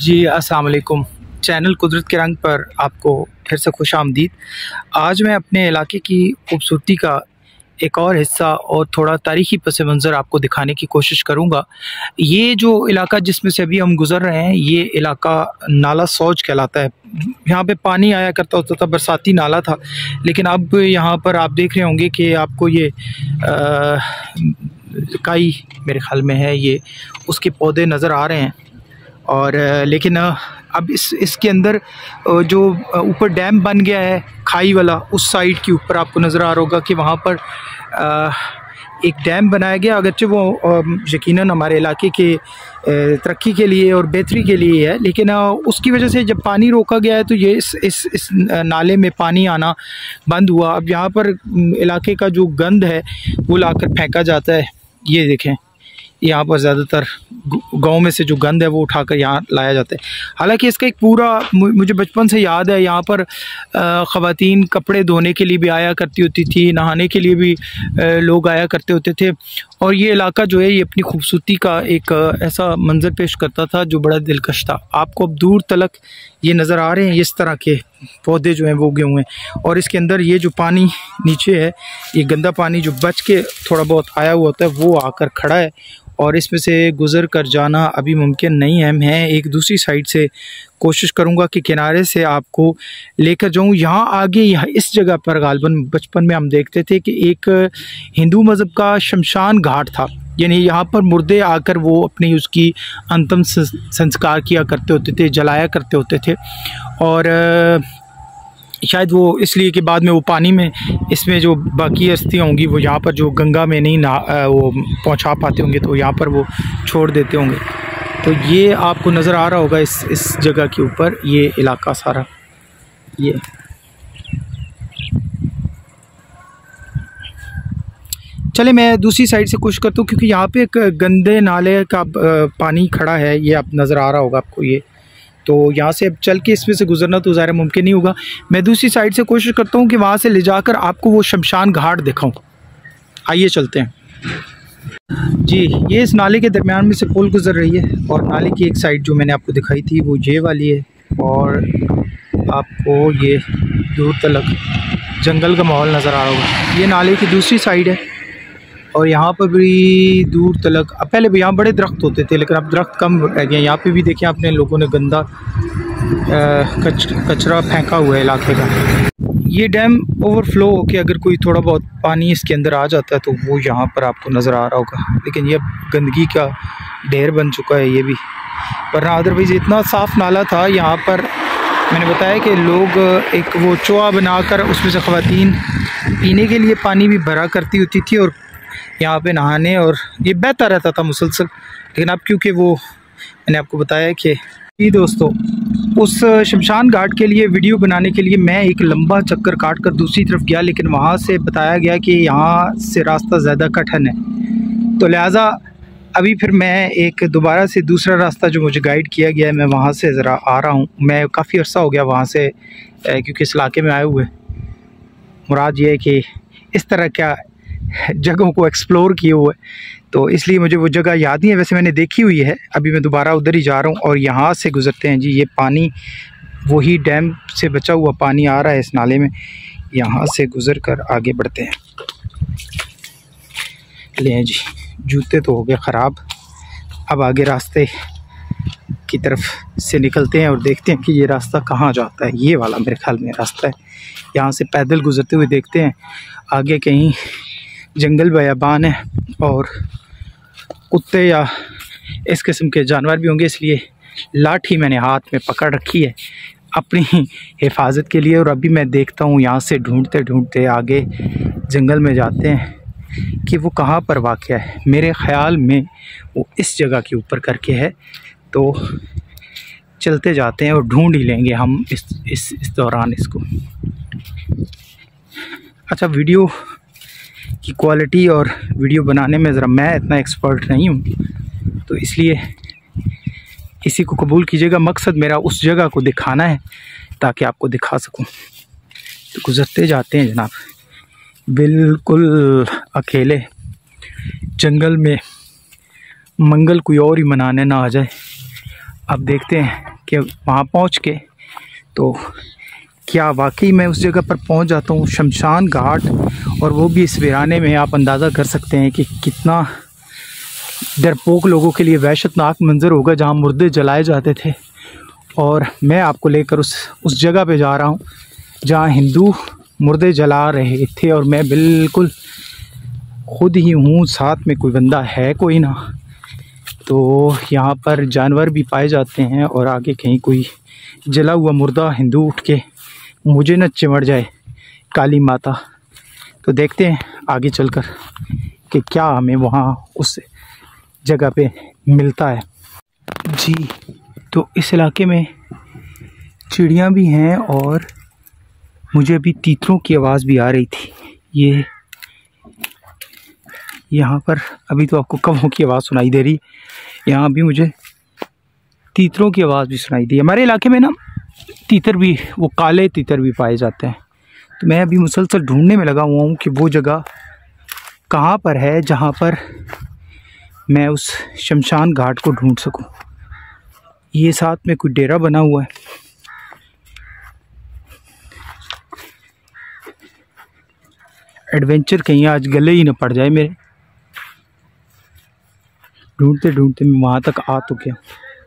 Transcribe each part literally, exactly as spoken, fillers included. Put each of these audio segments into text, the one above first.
जी अस्सलाम वालेकुम। चैनल कुदरत के रंग पर आपको फिर से खुश आमदीद। आज मैं अपने इलाके की खूबसूरती का एक और हिस्सा और थोड़ा तारीख़ी पस मंज़र आपको दिखाने की कोशिश करूँगा। ये जो इलाका जिसमें से अभी हम गुज़र रहे हैं, ये इलाका नाला सौज कहलाता है। यहाँ पे पानी आया करता होता था, बरसाती नाला था, लेकिन अब यहाँ पर आप देख रहे होंगे कि आपको ये काई मेरे ख़्याल में है, ये उसके पौधे नज़र आ रहे हैं। और लेकिन अब इस इसके अंदर जो ऊपर डैम बन गया है खाई वाला, उस साइड के ऊपर आपको नज़र आ रहा होगा कि वहाँ पर एक डैम बनाया गया। अगरचे वो यकीनन हमारे इलाके के तरक्की के लिए और बेहतरी के लिए है, लेकिन उसकी वजह से जब पानी रोका गया है तो ये इस इस इस नाले में पानी आना बंद हुआ। अब यहाँ पर इलाके का जो गंद है वो लाकर फेंका जाता है। ये देखें, यहाँ पर ज़्यादातर गांव में से जो गंद है वो उठाकर यहाँ लाया जाता है। हालांकि इसका एक पूरा, मुझे बचपन से याद है, यहाँ पर ख़वातीन कपड़े धोने के लिए भी आया करती होती थी, नहाने के लिए भी लोग आया करते होते थे। और ये इलाका जो है ये अपनी खूबसूरती का एक ऐसा मंज़र पेश करता था जो बड़ा दिलकश था। आपको अब दूर तलक ये नज़र आ रहे हैं, इस तरह के पौधे जो हैं वो उगे हुए हैं। और इसके अंदर ये जो पानी नीचे है, ये गंदा पानी जो बच के थोड़ा बहुत आया हुआ होता है वो आकर खड़ा है, और इसमें से गुज़र कर जाना अभी मुमकिन नहीं है। मैं एक दूसरी साइड से कोशिश करूंगा कि किनारे से आपको लेकर जाऊं। यहाँ आगे, यहाँ इस जगह पर गालबन बचपन में हम देखते थे कि एक हिंदू मज़हब का शमशान घाट था, यानी यहाँ पर मुर्दे आकर वो अपनी उसकी अंतिम संस्कार किया करते होते थे, जलाया करते होते थे। और शायद वो इसलिए कि बाद में वो पानी में, इसमें जो बाकी अस्थियाँ होंगी वो यहाँ पर जो गंगा में नहीं ना वो पहुँचा पाते होंगे, तो यहाँ पर वो छोड़ देते होंगे। तो ये आपको नज़र आ रहा होगा इस इस जगह के ऊपर ये इलाका सारा। ये चले मैं दूसरी साइड से कोशिश करता हूँ, क्योंकि यहाँ पे एक गंदे नाले का पानी खड़ा है, ये आप नज़र आ रहा होगा आपको। ये तो यहाँ से अब चल के इसमें से गुजरना तो ज़ाहिर मुमकिन नहीं होगा। मैं दूसरी साइड से कोशिश करता हूँ कि वहाँ से ले जाकर आपको वो शमशान घाट दिखाऊँ। आइए चलते हैं जी। ये इस नाले के दरमियान में से पुल गुजर रही है, और नाले की एक साइड जो मैंने आपको दिखाई थी वो ये वाली है, और आपको ये दूर तलक जंगल का माहौल नज़र आ रहा होगा। ये नाले की दूसरी साइड है, और यहाँ पर भी दूर तलक, अब पहले भी यहाँ बड़े दरख्त होते थे, लेकिन अब दरख्त कम रह गए। यहाँ पे भी देखिए आपने, लोगों ने गंदा कच, कचरा फेंका हुआ है इलाके का। ये डैम ओवरफ्लो होकर अगर कोई थोड़ा बहुत पानी इसके अंदर आ जाता है तो वो यहाँ पर आपको नज़र आ रहा होगा, लेकिन ये गंदगी का ढेर बन चुका है ये भी। वरना अदरवाइज़ इतना साफ़ नाला था। यहाँ पर मैंने बताया कि लोग एक वो चोआ बनाकर उसमें से ख़वातीन पीने के लिए पानी भी भरा करती होती थी, और यहाँ पे नहाने, और ये बहता रहता था मुसलसल। लेकिन अब क्योंकि वो मैंने आपको बताया कि ये दोस्तों, उस शमशान घाट के लिए वीडियो बनाने के लिए मैं एक लंबा चक्कर काट कर दूसरी तरफ गया, लेकिन वहाँ से बताया गया कि यहाँ से रास्ता ज़्यादा कठिन है, तो लिहाजा अभी फिर मैं एक दोबारा से दूसरा रास्ता जो मुझे गाइड किया गया है, मैं वहाँ से ज़रा आ रहा हूँ। मैं काफ़ी अर्सा हो गया वहाँ से, क्योंकि इस इलाके में आए हुए। मुराद ये है कि इस तरह क्या जगहों को एक्सप्लोर किए हुए, तो इसलिए मुझे वो जगह याद नहीं है। वैसे मैंने देखी हुई है, अभी मैं दोबारा उधर ही जा रहा हूँ। और यहाँ से गुज़रते हैं जी। ये पानी वही डैम से बचा हुआ पानी आ रहा है इस नाले में, यहाँ से गुज़र कर आगे बढ़ते हैं। ले जी, जूते तो हो गए ख़राब। अब आगे रास्ते की तरफ से निकलते हैं और देखते हैं कि ये रास्ता कहाँ जाता है। ये वाला मेरे ख्याल में रास्ता है। यहाँ से पैदल गुज़रते हुए देखते हैं, आगे कहीं जंगल बयाबान है और कुत्ते या इस किस्म के जानवर भी होंगे, इसलिए लाठी मैंने हाथ में पकड़ रखी है अपनी हिफाजत के लिए। और अभी मैं देखता हूँ, यहाँ से ढूंढते ढूंढते आगे जंगल में जाते हैं कि वो कहाँ पर वाक़या है। मेरे ख़्याल में वो इस जगह के ऊपर करके है, तो चलते जाते हैं और ढूंढ ही लेंगे हम इस इस, इस दौरान इसको। अच्छा, वीडियो की क्वालिटी और वीडियो बनाने में ज़रा मैं इतना एक्सपर्ट नहीं हूँ, तो इसलिए इसी को कबूल कीजिएगा। मकसद मेरा उस जगह को दिखाना है ताकि आपको दिखा सकूँ। तो गुज़रते जाते हैं जनाब, बिल्कुल अकेले जंगल में, मंगल कोई और ही मनाने ना आ जाए। अब देखते हैं कि वहाँ पहुँच के तो क्या वाकई मैं उस जगह पर पहुँच जाता हूँ, शमशान घाट, और वो भी इस वीराने में। आप अंदाज़ा कर सकते हैं कि कितना डरपोक लोगों के लिए वहशतनाक मंज़र होगा जहाँ मुर्दे जलाए जाते थे। और मैं आपको लेकर उस उस जगह पे जा रहा हूँ जहाँ हिंदू मुर्दे जला रहे थे, और मैं बिल्कुल खुद ही हूँ, साथ में कोई बंदा है कोई ना। तो यहाँ पर जानवर भी पाए जाते हैं, और आगे कहीं कोई जला हुआ मुर्दा हिंदू उठ के मुझे न चिमड़ जाए काली माता। तो देखते हैं आगे चलकर कि क्या हमें वहाँ उस जगह पे मिलता है। जी, तो इस इलाके में चिड़ियाँ भी हैं, और मुझे अभी तीतरों की आवाज़ भी आ रही थी। ये यहाँ पर अभी तो आपको कौवों की आवाज़ सुनाई दे रही, यहाँ भी मुझे तीतरों की आवाज़ भी सुनाई दी। हमारे इलाके में ना तीतर भी, वो काले तीतर भी पाए जाते हैं। तो मैं अभी मुसलसल ढूंढने में लगा हुआ हूँ कि वो जगह कहाँ पर है जहाँ पर मैं उस शमशान घाट को ढूंढ सकूँ। ये साथ में कोई डेरा बना हुआ है। एडवेंचर कहीं आज गले ही न पड़ जाए मेरे। ढूंढते ढूंढते मैं वहाँ तक आ तो गया।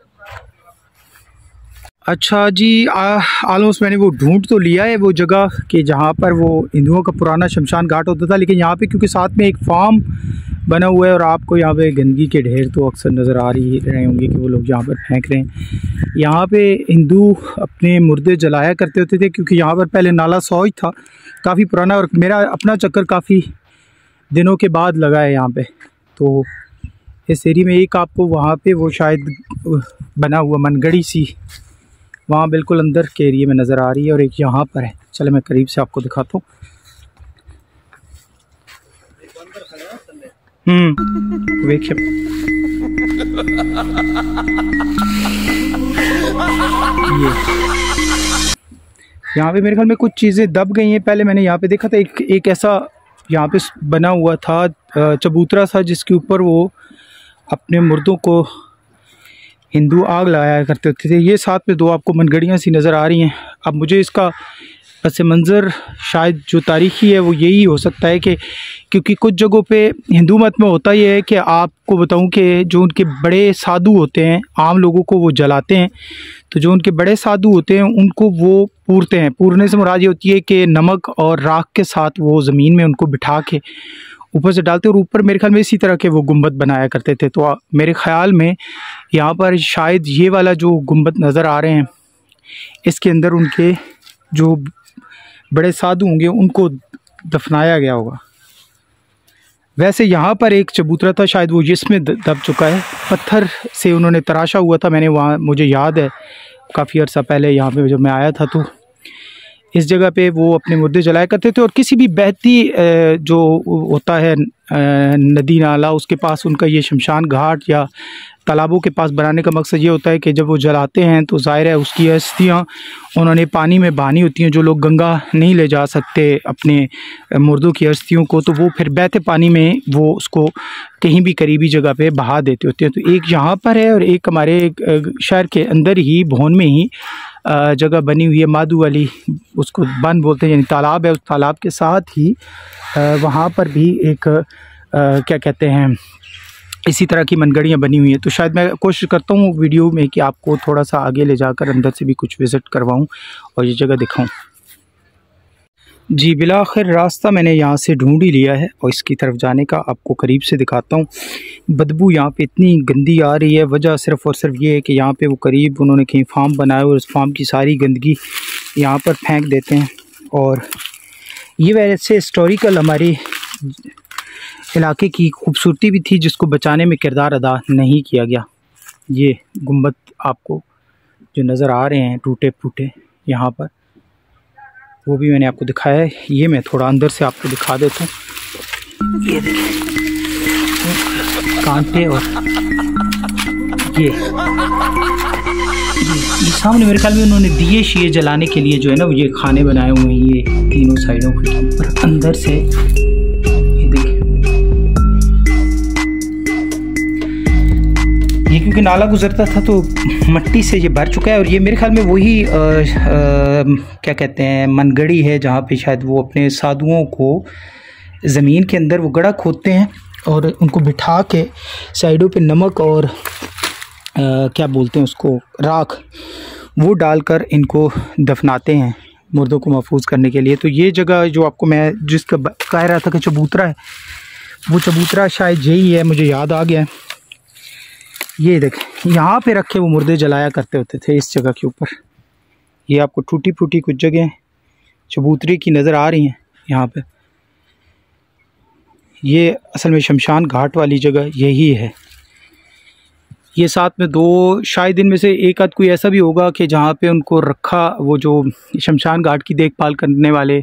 अच्छा जी, ऑलमोस्ट मैंने वो ढूंढ तो लिया है वो जगह कि जहाँ पर वो हिंदुओं का पुराना शमशान घाट होता था। लेकिन यहाँ पे क्योंकि साथ में एक फार्म बना हुआ है, और आपको यहाँ पे गंदगी के ढेर तो अक्सर नज़र आ रही रहे होंगे कि वो लोग यहाँ पर फेंक रहे हैं। यहाँ पे हिंदू अपने मुर्दे जलाया करते होते थे, क्योंकि यहाँ पर पहले नाला सौज था, काफ़ी पुराना। और मेरा अपना चक्कर काफ़ी दिनों के बाद लगा है यहाँ पे। तो इस एरिया में एक आपको वहाँ पे वो शायद बना हुआ मनगढ़ी सी वहाँ बिल्कुल अंदर के एरिया में नज़र आ रही है, और एक यहाँ पर है। चले मैं करीब से आपको दिखाता हूँ। हम्म देखिए, ये यहाँ पे मेरे ख्याल में कुछ चीज़ें दब गई हैं। पहले मैंने यहाँ पे देखा था एक एक ऐसा यहाँ पे बना हुआ था चबूतरा सा, जिसके ऊपर वो अपने मुर्दों को हिंदू आग लगाया करते होते थे। ये साथ में दो आपको मनगढ़ियाँ सी नज़र आ रही हैं। अब मुझे इसका पस मंज़र शायद जो तारीख़ी है वो यही हो सकता है कि क्योंकि कुछ जगहों पे हिंदू मत में होता ये है कि आपको बताऊं कि जो उनके बड़े साधु होते हैं, आम लोगों को वो जलाते हैं। तो जो उनके बड़े साधु होते हैं उनको वो पूरते हैं। पूरने से मुराद ये होती है कि नमक और राख के साथ वो ज़मीन में उनको बिठा के ऊपर से डालते, और ऊपर मेरे ख्याल में इसी तरह के वो गुंबद बनाया करते थे। तो मेरे ख़्याल में यहाँ पर शायद ये वाला जो गुंबद नज़र आ रहे हैं, इसके अंदर उनके जो बड़े साधु होंगे उनको दफनाया गया होगा। वैसे यहाँ पर एक चबूतरा था, शायद वो जिसमें दब चुका है, पत्थर से उन्होंने तराशा हुआ था। मैंने वहाँ, मुझे याद है काफ़ी अर्सा पहले यहाँ पे जब मैं आया था, तो इस जगह पे वो अपने मुर्दे जलाया करते थे। और किसी भी बहती जो होता है नदी नाला, उसके पास उनका ये शमशान घाट या तालाबों के पास बनाने का मकसद ये होता है कि जब वो जलाते हैं तो ज़ाहिर है उसकी अस्थियाँ उन्होंने पानी में बहानी होती हैं। जो लोग गंगा नहीं ले जा सकते अपने मुर्दों की अस्थियों को, तो वो फिर बहते पानी में वो उसको कहीं भी करीबी जगह पे बहा देते होते हैं। तो एक यहाँ पर है, और एक हमारे शहर के अंदर ही भोन में ही जगह बनी हुई है माधु वाली, उसको बन बोलते हैं, यानी तालाब है। उस तालाब के साथ ही वहाँ पर भी एक क्या कहते हैं इसी तरह की मनगढ़ियाँ बनी हुई हैं। तो शायद मैं कोशिश करता हूँ वीडियो में कि आपको थोड़ा सा आगे ले जाकर अंदर से भी कुछ विज़िट करवाऊँ और ये जगह दिखाऊँ। जी, बिलाखिर रास्ता मैंने यहाँ से ढूंढ ही लिया है, और इसकी तरफ जाने का आपको करीब से दिखाता हूँ। बदबू यहाँ पे इतनी गंदी आ रही है, वजह सिर्फ़ और सिर्फ ये है कि यहाँ पे वो करीब उन्होंने कहीं फार्म बनाया और उस फार्म की सारी गंदगी यहाँ पर फेंक देते हैं। और ये वैसे हिस्टोरिकल हमारी इलाके की खूबसूरती भी थी, जिसको बचाने में किरदार अदा नहीं किया गया। ये गुंबद आपको जो नज़र आ रहे हैं टूटे फूटे यहाँ पर, वो भी मैंने आपको दिखाया है। ये मैं थोड़ा अंदर से आपको दिखा देता हूँ। ये देखिए कांटे, और ये ये सामने मेरे ख्याल में उन्होंने दिए शिए जलाने के लिए जो है ना ये खाने बनाए हुए हैं, ये तीनों साइडों के ऊपर अंदर से। ये देखिए, ये क्योंकि नाला गुजरता था तो मिट्टी से ये भर चुका है। और ये मेरे ख्याल में वही आ, आ, क्या कहते हैं मनगढ़ी है जहाँ पे शायद वो अपने साधुओं को ज़मीन के अंदर वो गड़ा खोदते हैं और उनको बिठा के साइडों पे नमक और आ, क्या बोलते हैं उसको राख वो डालकर इनको दफनाते हैं मुर्दों को महफूज करने के लिए। तो ये जगह जो आपको मैं जिसका कह रहा था कि चबूतरा है, वो चबूतरा शायद यही है, मुझे याद आ गया। ये देखें यहाँ पे रखे वो मुर्दे जलाया करते होते थे इस जगह के ऊपर। ये आपको टूटी फूटी कुछ जगह चबूतरे की नज़र आ रही हैं यहाँ पे। ये असल में शमशान घाट वाली जगह यही है। ये साथ में दो शायद इनमें से एक आध कोई ऐसा भी होगा कि जहाँ पे उनको रखा, वो जो शमशान घाट की देखभाल करने वाले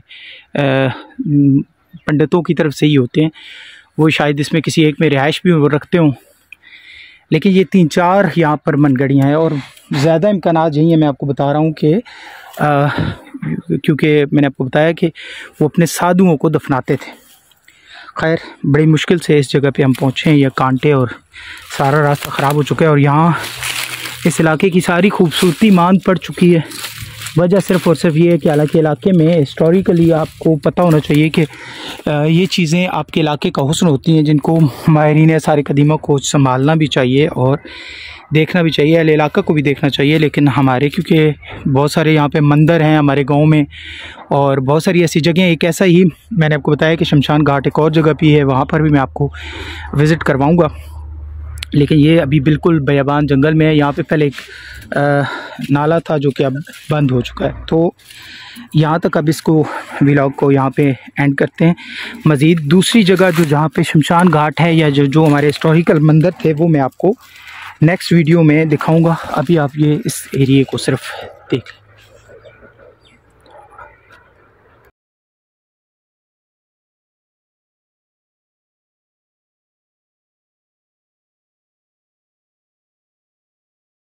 पंडितों की तरफ से ही होते हैं, वो शायद इसमें किसी एक में रिहाइश भी रखते हों। लेकिन ये तीन चार यहाँ पर मनगढ़ियाँ हैं और ज़्यादा इम्कानात यही है। मैं आपको बता रहा हूँ कि क्योंकि मैंने आपको बताया कि वो अपने साधुओं को दफनाते थे। खैर बड़ी मुश्किल से इस जगह पे हम पहुँचे हैं। ये कांटे और सारा रास्ता ख़राब हो चुका है और यहाँ इस इलाके की सारी खूबसूरती मांद पड़ चुकी है। वजह सिर्फ़ और सिर्फ ये है कि हालांकि इलाके में हिस्टोरिकली आपको पता होना चाहिए कि ये चीज़ें आपके इलाके का हुस्न होती हैं जिनको माहिरीन सारे कदीमा को संभालना भी चाहिए और देखना भी चाहिए, अहले इलाका को भी देखना चाहिए। लेकिन हमारे क्योंकि बहुत सारे यहाँ पे मंदिर हैं हमारे गांव में और बहुत सारी ऐसी जगह, एक ऐसा ही मैंने आपको बताया कि शमशान घाट एक और जगह भी है, वहाँ पर भी मैं आपको विज़िट करवाऊँगा। लेकिन ये अभी बिल्कुल बयाबान जंगल में है। यहाँ पे पहले एक आ, नाला था जो कि अब बंद हो चुका है। तो यहाँ तक अब इसको व्लॉग को यहाँ पे एंड करते हैं। मज़ीद दूसरी जगह जो जहाँ पे शमशान घाट है या जो जो हमारे हिस्टोरिकल मंदिर थे वो मैं आपको नेक्स्ट वीडियो में दिखाऊंगा। अभी आप ये इस एरिए को सिर्फ देख लें।